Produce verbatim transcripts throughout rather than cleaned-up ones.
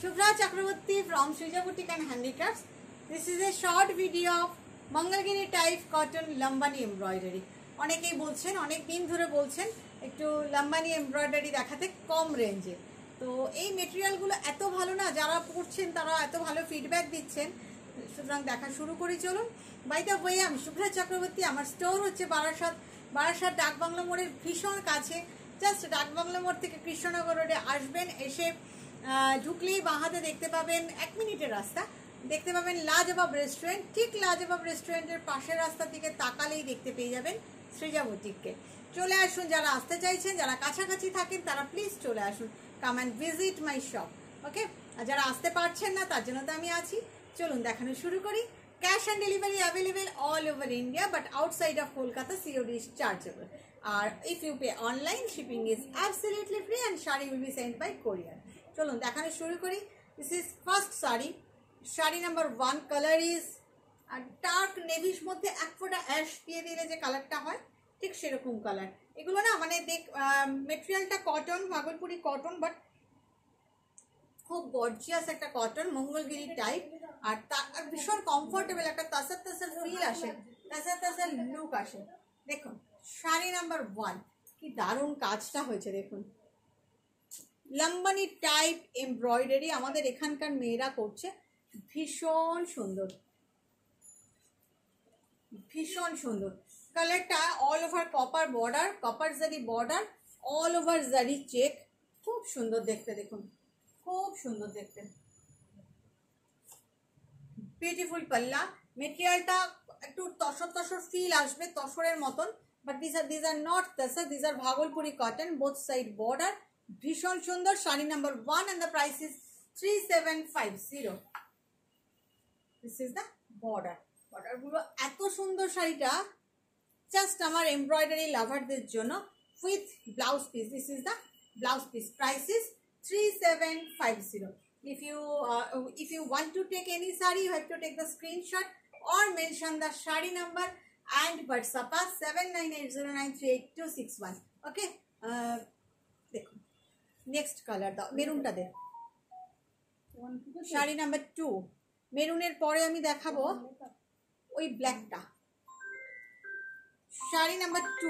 Shubhra Chakraborty from Srija Boutique and Handicrafts. This is a short video of Mangalgiri type cotton Lambani embroidery. অনেকেই বলছেন অনেক দিন ধরে বলছেন একটু লাম্বানি এমব্রয়ডারি দেখাতে কম রেঞ্জে। তো এই মেটেরিয়ালগুলো এত ভালো না, যারা পড়ছেন তারা এত ভালো ফিডব্যাক দিচ্ছেন, সুতরাং দেখা শুরু করি চলুন। বাই দ্য ওয়ে, আমি শুভ্রা চক্রবর্তী, আমার স্টোর হচ্ছে বারাসাত বারাসাত ডাকবাংলা মোড়ের ভীষণ কাছে। জাস্ট ডাকবাংলা মোড় থেকে কৃষ্ণনগর রোডে আসবেন, এসে ঢুকলেই বাঁ হাতে দেখতে পাবেন, এক মিনিটের রাস্তা, দেখতে পাবেন লাজবাব রেস্টুরেন্ট। ঠিক লাজবাব রেস্টুরেন্টের পাশের রাস্তা থেকে তাকালেই দেখতে পেয়ে যাবেন সৃজা বুটিককে। চলে আসুন, যারা আসতে চাইছেন, যারা কাছাকাছি থাকেন তারা প্লিজ চলে আসুন, come and visit my shop. Okay, আর যারা আসতে পারছেন না তার জন্য তো আমি আছি। চলুন দেখানো শুরু করি। Cash and delivery available all over India, but outside of Kolkata COD is chargeable. আর if you pay online, shipping is absolutely free and sari will be send by courier. চলুন দেখানো শুরু করি। This is first sari. Sari number one. Colour is dark নেভির মধ্যে এক ফোঁটা ash দিয়ে দিলে যে কালারটা হয় ঠিক সেরকম কালার। এগুলো না মানে দেখ, মেটেরিয়ালটা কটন, ভাগলপুরি কটন, বাট খুব গর্জিয়াস একটা কটন, মঙ্গলগিরি টাইপ। আর ভীষণ কমফোর্টেবল, একটা তাসার তাসার ফিল আসে, তাসার তাসার লুক আসে। দেখুন শাড়ি নাম্বার ওয়ান, কি দারুণ কাজটা হয়েছে দেখুন। লাম্বানি টাইপ এমব্রয়ডারি আমাদের এখানকার মেয়েরা করছে, ভীষণ সুন্দর, ভীষণ সুন্দর। কালারটা all over copper border, copper zari border, all over zari check, খুব সুন্দর দেখতে। দেখুন খুব সুন্দর দেখতে, বিউটিফুল পাল্লা। মেটেরিয়ালটা একটু তসর তসর ফিল আসবে, তসরের মতন, but this are this are not tussar, this are Bhagalpuri cotton, both side border, ভীষণ সুন্দর। Sari number one and the price is three seven five zero. This is the border. বর্ডারগুলো এত সুন্দর, শাড়িটা জাস্ট আমার এমব্রয়ডারি লাভারদের জন্য, with blouse piece. This is the blouse piece. Price is three seven five zero. If you uh, if you want to take any sari, you have to take the screenshot or mention the shari number and WhatsApp us seven nine eight zero nine three eight two six one. Okay, uh, দেখুন next colour দাও, মেরুনটা দে। Sari number two. মেরুনের পরে আমি দেখাবো ওই ব্ল্যাকটা। Sari number two,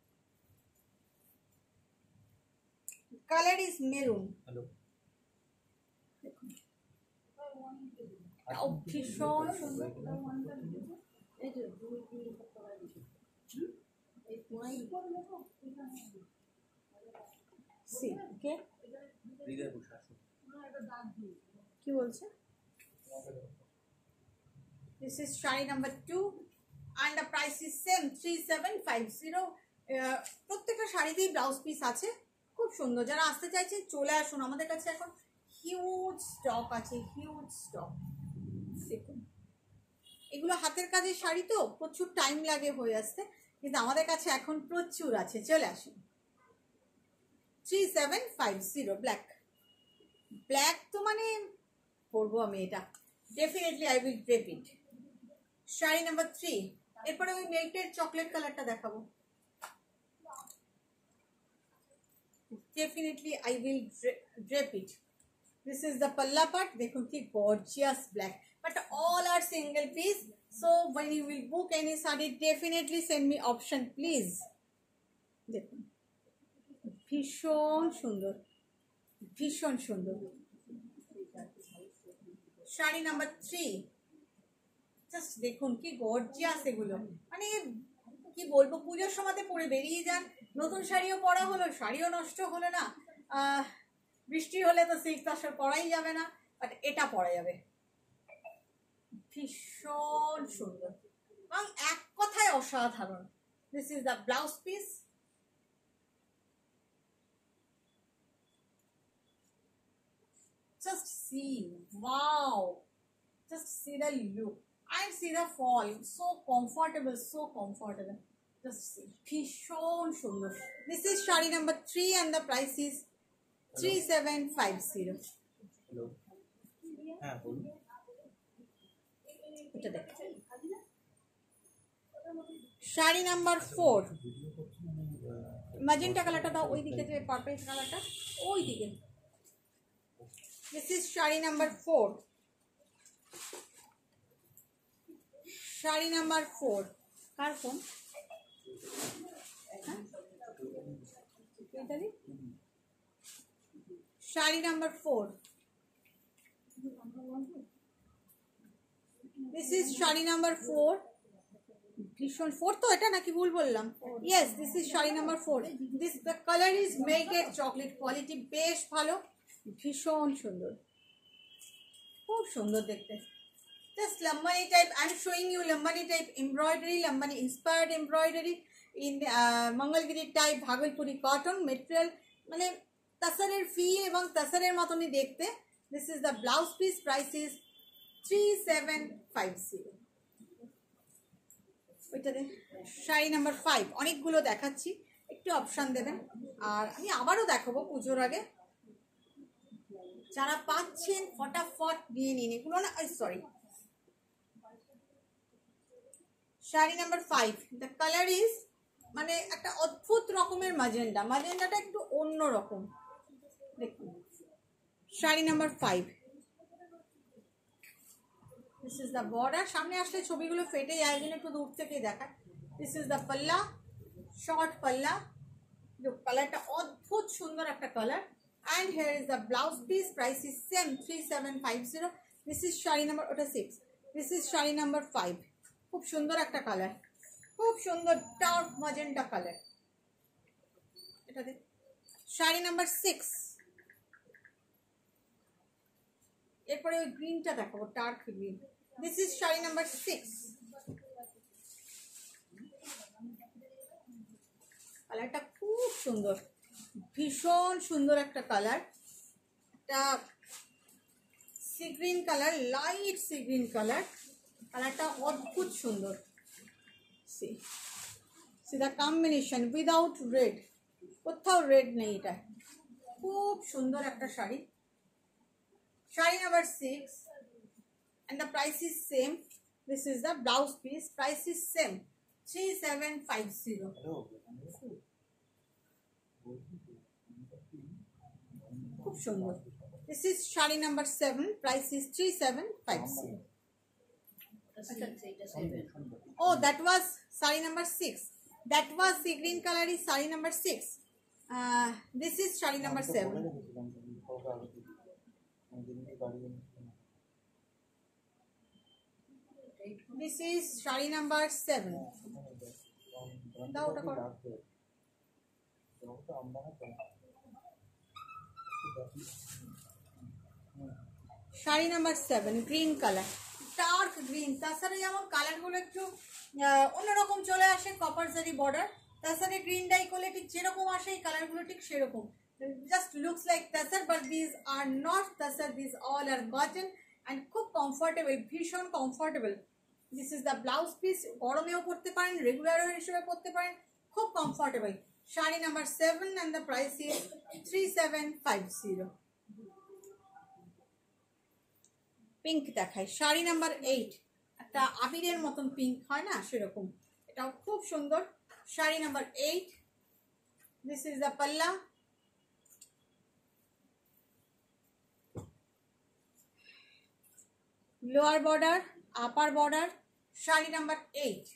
colour is maroon. ভীষণ সুন্দর, কি বলছে? This is sari number two and the price is same three seven five zero. প্রত্যেকটা শাড়িতেই ব্লাউজ পিস আছে, খুব সুন্দর। যারা আসতে চাইছে চলে আসুন, আমাদের কাছে এখন হিউজ স্টক আছে, হিউজ স্টক। দেখুন এগুলো হাতের কাজের শাড়ি তো প্রচুর টাইম লাগে হয়ে আসতে, কিন্তু আমাদের কাছে এখন প্রচুর আছে, চলে আসুন। Three seven five zero black. Black তো মানে পরবো আমি এটা, definitely I will drape it. Sari number three. এরপরে ওই মেল্টেড চকলেট কালারটা দেখাবো। Definitely I will drape it. This is the palla part. Dekhun ki gorgeous black, but all are single piece, so when you will book any sari, definitely send me option please. Dekhun bhishon sundor, bhishon sundor. Shari number three. Just dekhun ki gorgeous egulo, mane কি বলবো, পুজোর সময়তে পরে বেরিয়ে যান, নতুন শাড়িও পরা হলো, শাড়িও নষ্ট হলো না, বৃষ্টি হলে তো সিল্ক তসর পরাই যাবে না, বাট এটা পরা যাবে। ভীষণ সুন্দর এবং এক কথায় অসাধারণ। This is the blouse piece. Just see, wow, just see the look and see the fall, so comfortable, so comfortable. Just see, ভীষণ সুন্দর। This is sari number three and the price is three seven five zero. Hello. হ্যাঁ বলুন। এটা দেখ, sari number four. Magenta কালারটা দাও, ওই দিকে যে পার্পল কালারটা, ওই দিকে This is shari number four. Shari number four. Kar phone? Shari number four. This is shari number four. ভীষণ ফোর তো এটা নাকি ভুল বললাম? Yes, this is sari number four. This the colour is naked chocolate, quality বেশ ভালো, ভীষণ সুন্দর, খুব সুন্দর দেখতে। Just Lambani type, I am showing you Lambani type embroidery, Lambani inspired embroidery in Mangalgiri type Bhagalpuri cotton material, মানে তাসারের ফিল এবং তাসারের মতনই দেখতে। This is the blouse piece, price is three seven five zero. ওইটাতে শাড়ি নাম্বার ফাইভ, অনেকগুলো দেখাচ্ছি, একটু অপশান দেবেন। আর আমি আবারও দেখাবো পুজোর আগে, যারা পাচ্ছেন ফটাফট নিয়ে নিন এগুলো না। Sorry, sari number five, the colour is মানে একটা অদ্ভুত রকমের মাজেন্ডা, মাজেন্ডাটা একটু অন্য রকম দেখুন। Sari number five, this is the border. সামনে আসলে ছবিগুলো ফেটে যায়, জন্য একটু দূর থেকে দেখায়। This is the palla, short palla, কালারটা অদ্ভুত সুন্দর একটা কালার। And here is the blouse piece, price is same three seven five zero. This is sari number, ওটা six, this is sari number five. খুব সুন্দর একটা কালার, খুব সুন্দর ডার্ক ম্যাজেন্টা কালার এটাতে। শাড়ি নাম্বার সিক্স, এরপরে ওই গ্রিনটা দেখাবো, dark green. This is sari number six. কালারটা খুব সুন্দর, ভীষণ সুন্দর একটা কালার, একটা sea green colour, light sea green colour, কালারটা অদ্ভুত সুন্দর। See see the combination without red, কোথাও রেড নেই, এটা খুব সুন্দর একটা sari. Shari number six, and the price is same. This is the blouse piece. Price is same, three seven five zero. Khub sundor. This is shari number seven. Price is three seven five zero. Oh, that was shari number six. That was sea green color is shari number six. Uh, this is shari number seven. This is shari number seven. দাও ওটা করো। Sari number seven, green colour, dark green. তাছাড়া যেমন কালারগুলো একটু অন্যরকম চলে আসে, কপার জারি বর্ডার, তাছাড়া গ্রিন ডাই করলে ঠিক যেরকম আসে এই কালারগুলো ঠিক সেরকম। Just looks like tasar, but these are not tasar, these all are cotton and খুব comfortable, ভীষণ comfortable. This is the blouse piece, গরমেও পরতে পারেন, রেগুলার হিসেবে পরতে পারেন, খুব comfortable. Sari number seven and the price is three seven five zero. Pink দেখাই, sari number eight, একটা আবিরের মতন পিঙ্ক হয় না সেরকম, এটাও খুব সুন্দর। Sari number eight, this is the palla, lower border, upper border, sari number eight,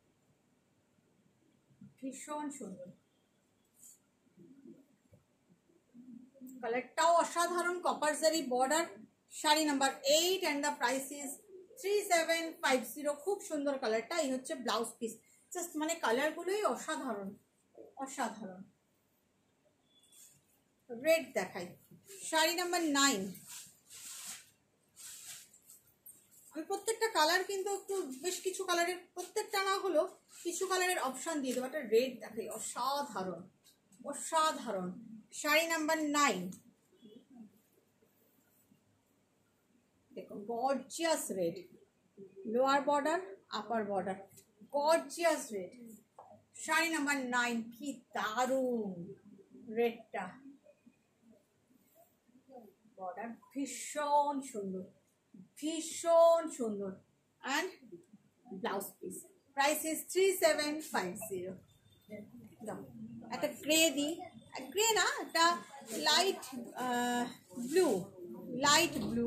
ভীষণ সুন্দর, কালারটাও অসাধারণ, copper zari border. Sari number eight and the price is three seven five zero. খুব সুন্দর কালারটা, এই হচ্ছে ব্লাউজ পিস। জাস্ট মানে কালারগুলোই অসাধারণ, অসাধারণ। রেড দেখাই, শাড়ি নাম্বার নাইন। আমি প্রত্যেকটা কালার কিন্তু একটু বেশ কিছু কালারের, প্রত্যেকটা না হলো কিছু কালারের অপশান দিয়ে দেবো। একটা রেড দেখাই, অসাধারণ, অসাধারণ। শাড়ি নাম্বার নাইন, দেখুন gorgeous red, lower border, upper border, gorgeous red. Sari number nine, কি দারুণ রেডটা, বর্ডার ভীষণ সুন্দর, ভীষণ সুন্দর। And blouse piece, price is three seven five zero. একটা গ্রে দিই, গ্রে না, একটা light blue, light blue,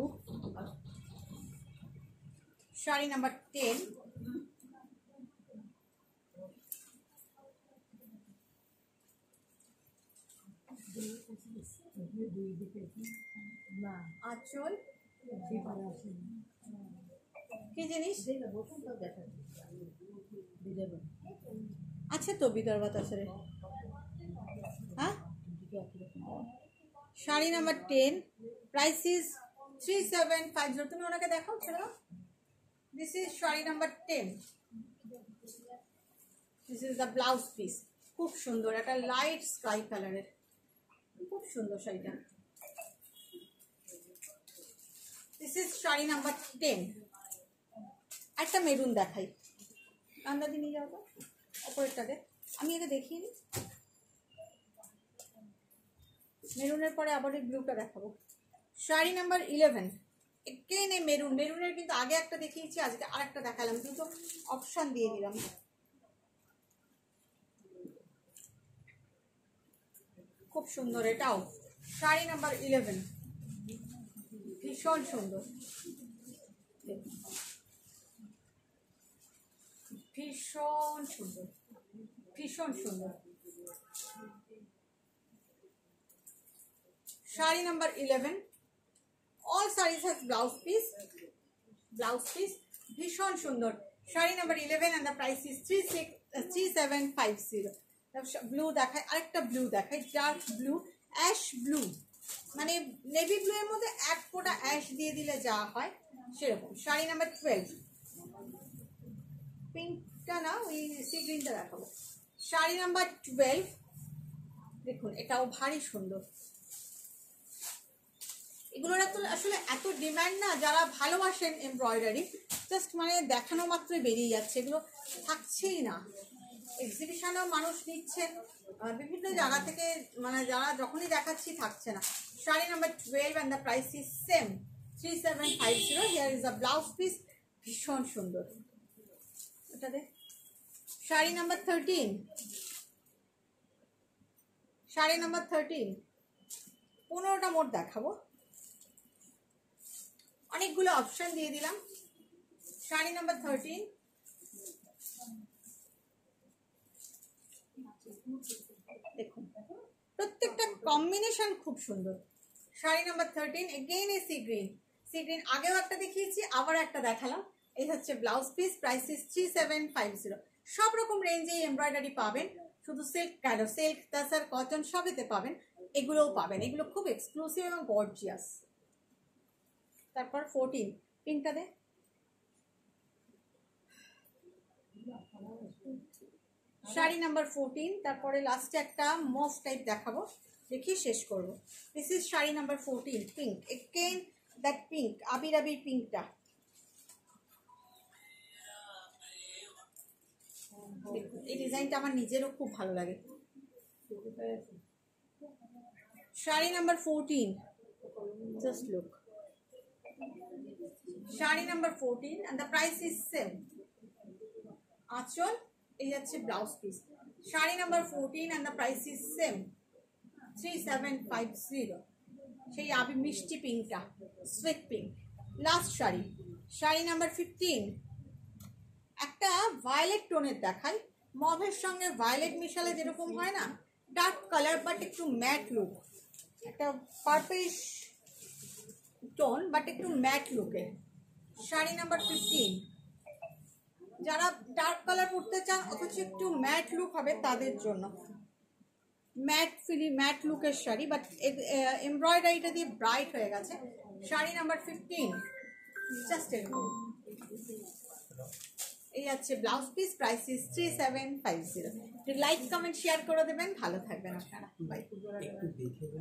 sari number ten. আঁচল কি জিনিস আছে তো বিদর্ভাত আছে রে। হ্যাঁ, sari number ten, price is three seven five zero. তুমি ওনাকে দেখাও ছেড়ে। This is sari number ten. This is the blouse piece. খুব সুন্দর, একটা লাইট স্কাই কালারের, খুব সুন্দর শাড়িটা। This is sari number ten. একটা মেরুন দেখাই, আন্দাজি নিয়ে যাবো অপরেরটাকে, আমি একে দেখিয়ে নিই। মেরুনের পরে আবার এই ব্লুটা দেখাবো। Sari number eleven. এগেইন এই মেরুন, মেরুনের কিন্তু আগে একটা দেখিয়েছি, আজকে আর একটা দেখালাম, কিন্তু অপশান দিয়ে দিলাম। খুব সুন্দর এটাও, শাড়ি নাম্বার ইলেভেন, ভীষণ সুন্দর, ভীষণ সুন্দর, ভীষণ সুন্দর। Sari number eleven. All saris have blouse piece, blouse piece ভীষণ সুন্দর। Sari number eleven and the price is three six three seven five zero. Blue দেখায়, আরেকটা ব্লু দেখায়, ডার্ক ব্লু, অ্যাশ ব্লু, মানে নেভি ব্লু এর মধ্যে এক ফোঁটা অ্যাশ দিয়ে দিলে যা হয় সেরকম। Sari number twelve. পিঙ্কটা না, ওই সি গ্রিনটা দেখাবো। শাড়ি নাম্বার টুয়েলভ, দেখুন এটাও ভারী সুন্দর। এগুলোর তো আসলে এত ডিমান্ড না, যারা ভালোবাসেন এমব্রয়ডারি, জাস্ট মানে দেখানো মাত্রই বেরিয়ে যাচ্ছে, এগুলো থাকছেই না। এক্সিবিশনেও মানুষ নিচ্ছেন বিভিন্ন জায়গা থেকে, মানে যারা যখনই দেখাচ্ছি থাকছে না। Sari number twelve and the price is same three seven five zero. Here is the blouse piece, ভীষণ সুন্দর। এটা দে। Sari number thirteen. Sari number thirteen, পনেরোটা মোট দেখাবো, অনেকগুলো অপশন দিয়ে দিলাম। শাড়ি নাম্বার থার্টিন, দেখুন প্রত্যেকটা কম্বিনেশন খুব সুন্দর। Sari number thirteen, again a sea green. Sea green আগেও একটা দেখিয়েছি, আবার একটা দেখালাম। এই হচ্ছে blouse piece, price is three seven five zero. সব রকম রেঞ্জে এমব্রয়ডারি পাবেন, শুধু সিল্ক কেন, সিল্ক তাছাড়া কটন সবেতে পাবেন, এগুলোও পাবেন। এগুলো খুব এক্সক্লুসিভ এবং গর্জিয়াস। তারপর ফোরটিন, পিঙ্কটা দে। শাড়ি নাম্বার ফোরটিন, তারপরে লাস্টে একটা মফ টাইপ দেখাবো, দেখি শেষ করব। This is sari number fourteen, pink, again that pink, আবির আবির পিঙ্কটা। এই ডিজাইনটা আমার নিজেরও খুব ভালো লাগে। Sari number fourteen, just look. Sari number fourteen and the price is same. আঁচল, এই যাচ্ছে blouse piece. Sari number fourteen and the price is same three seven five zero. সেই আবি মিষ্টি পিঙ্কটা, sweet pink. Last sari, sari number fifteen, একটা ভায়োলেট টোনের দেখাই। মভের সঙ্গে ভায়োলেট মিশালে যেরকম হয় না, ডার্ক কালার বাট একটু ম্যাট লুক, একটা পার্পলিশ টোন বাট একটু ম্যাট লুকের। শাড়ি নাম্বার ফিফটিন, যারা ডার্ক কালার পরতে চান অথচ একটু ম্যাট লুক হবে তাদের জন্য, ম্যাট ফিলি ম্যাট লুকের শাড়ি, বাট এমব্রয়ডারিটা দিয়ে ব্রাইট হয়ে গেছে। শাড়ি নাম্বার ফিফটিন, জাস্ট এরকম। এই আছে blouse piece, price is three seven five zero. Like comment share করে দেবেন, ভালো থাকবেন আপনারা, বাই।